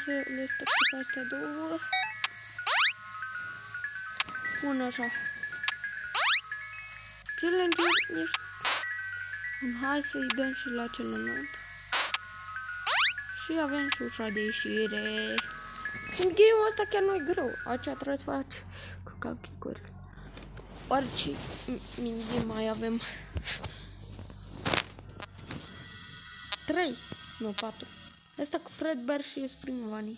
să le stăpesc astea două. Bun, așa. Challenge-ul ești... Hai să-i dăm și la celălalt. Și avem și ușa de ieșire. În game-ul ăsta chiar nu e greu. Aici trebuie să faci cu calchicuri. Orice minigame mai avem. 3, nu 4. Asta cu Fredbear și Spring Bunny.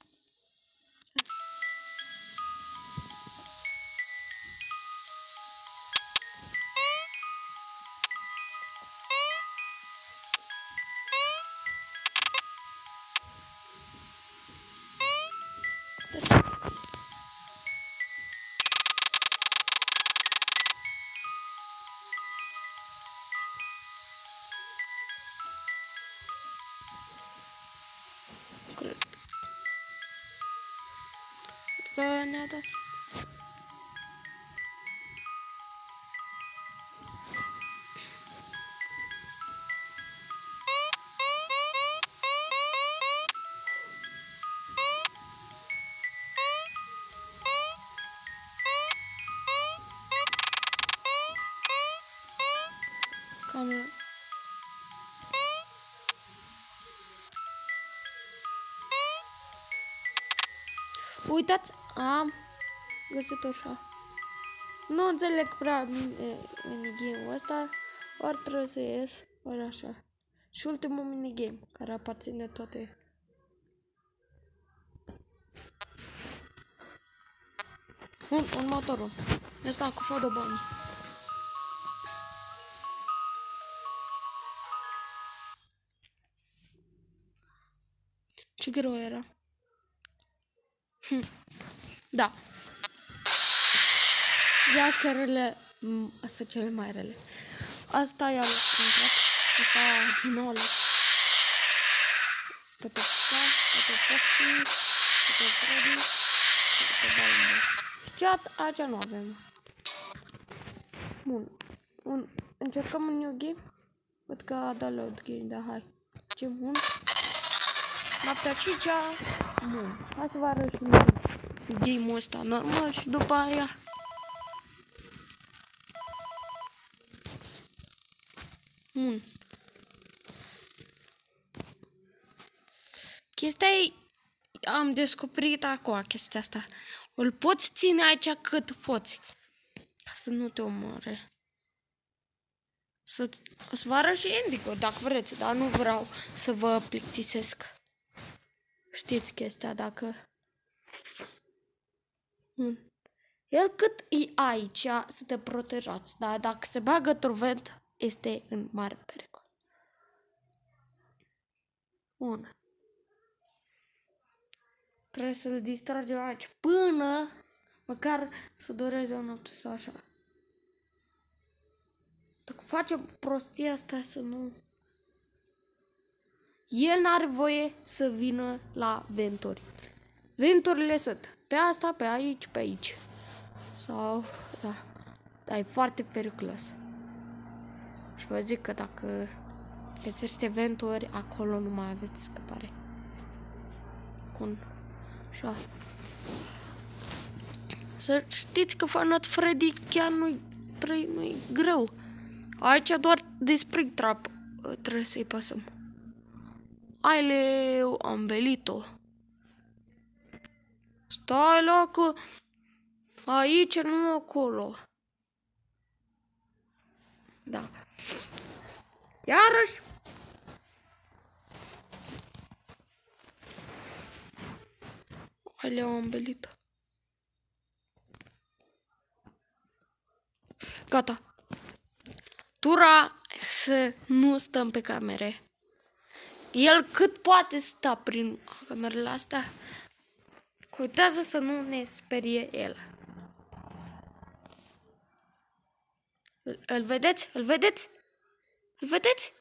Că ne-a dat. Cam... Uitați, am găsit așa. Nu înțeleg prea minigame-ul ăsta, ori trebuie să ies, ori așa. Și ultimul minigame, care aparține toate. Următorul. Ăsta cu Shadow Bunny. Ce greu era. Da. Iascherele sunt cele mai rele. Asta e al contract. Asta din nou pe Peppa, pe Foxy, pe Freddy, pe Balmer. Știați, aici nu avem. Bun. Încercăm un new game. Văd că a dat load game, da, hai. Ce bun. Noaptea 5-a. Bun. Hai să vă arăt și game-ul ăsta normal și după aia. Bun. Chestia e... Am descoperit acum chestia asta. Îl poți ține aici cât poți. Ca să nu te omoare. O să vă arăt și Indigo dacă vreți, dar nu vreau să vă plictisesc. Știți chestia dacă... El cât e aici să te protejați, dar dacă se bagă truvent, este în mare pericol. Bun. Trebuie să-l distragem aici până măcar să dureze o noapte sau așa. Dacă face prostia asta să nu... El n-are voie să vină la venturi. Venturile sunt pe asta, pe aici, pe aici. Sau, da. Dar e foarte periculos. Și vă zic că dacă găsește venturi, acolo nu mai aveți scăpare. Bun. Așa. Să știți că Fanat Freddy chiar nu-i greu. Aici doar de Spring Trap trebuie să-i pasăm. Aileu, am belit-o. Stai la că aici, nu acolo. Da. Iarăși. Aileu, am belit-o. Gata. Tura să nu stăm pe camere. El cât poate sta prin camerele astea. Contează să nu ne sperie el. Îl vedeți? Îl vedeți? Îl vedeți?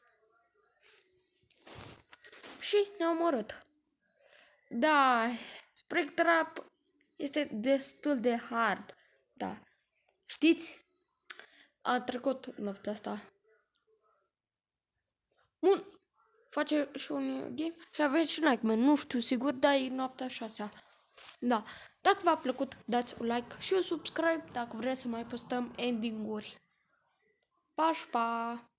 Și ne-a omorât. Da, Spring Trap este destul de hard. Da. Știți? A trecut noaptea asta. Bun. face și un game și aveți și Nightmare. Nu știu sigur, dar e noaptea 6. Da. Dacă v-a plăcut, dați un like și un subscribe dacă vreți să mai postăm ending-uri. Pa, pa!